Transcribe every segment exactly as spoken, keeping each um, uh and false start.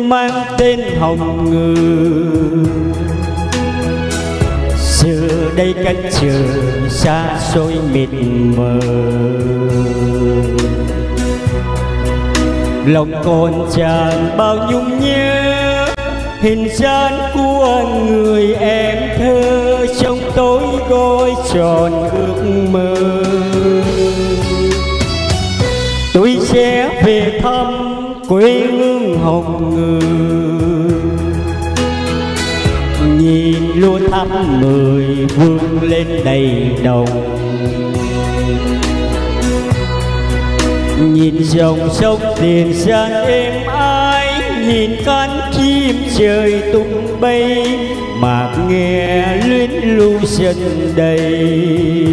mang tên Hồng Ngự. Giờ đây cách trời xa xôi mịt mờ, lòng còn tràn bao nhung nhớ hình dáng của người em thơ trong tối gói tròn ước mơ. Tôi sẽ về thăm quê hương Hồng Ngự, nhìn lúa thắm mười vươn lên đầy đồng, nhìn dòng sông Tiền Giang êm ái, nhìn cánh chim trời tung bay mà nghe luyến lưu dần đầy.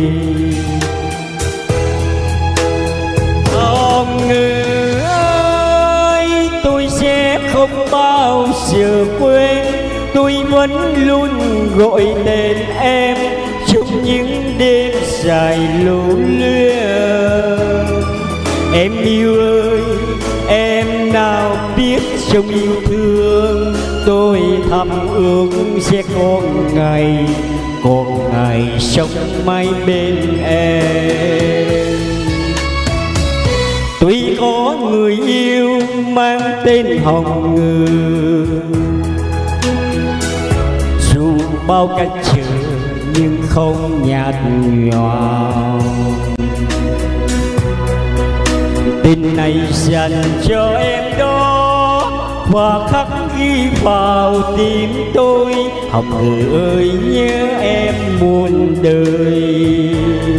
Hồng Ngự ơi, tôi sẽ không bao giờ quên, tôi vẫn luôn gọi tên em trong những đêm dài lũ luyến. Em yêu ơi, em nào biết trong yêu thương tôi thầm ước sẽ có ngày, có ngày sống mãi bên em. Tuy có người yêu mang tên Hồng Ngự, dù bao cách trở nhưng không nhạt nhòa. Tình này dành cho em đó và khắc ghi vào tim tôi. Hồng Ngự ơi, nhớ em muôn đời.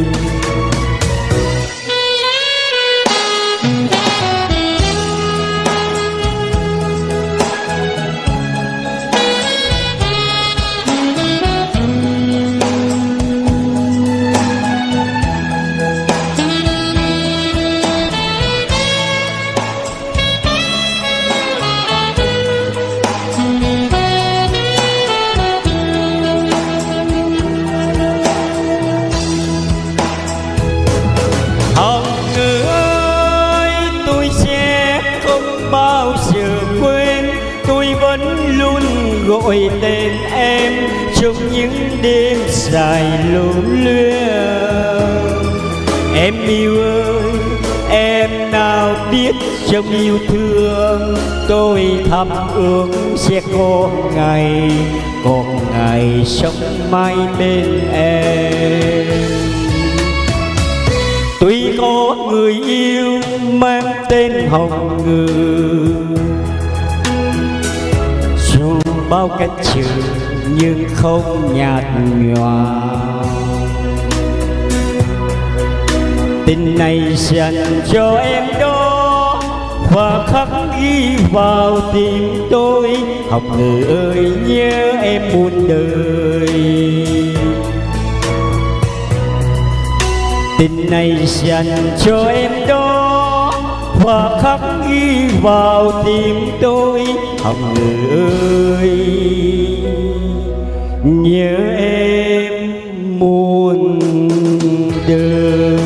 Bao giờ quên, tôi vẫn luôn gọi tên em trong những đêm dài lưu luyến. Em yêu ơi, em nào biết trong yêu thương tôi thầm ước sẽ có ngày, có ngày sống mãi bên em. Tuy có người yêu mang tên Hồng Ngự, dù bao cách trở nhưng không nhạt nhòa. Tình này dành cho em đó và khắc ghi vào tim tôi. Hồng Ngự ơi, nhớ em muôn đời. Tình này dành cho em đó và khắc ghi vào tim tôi. Hồng Ngự ơi, nhớ em muôn đời.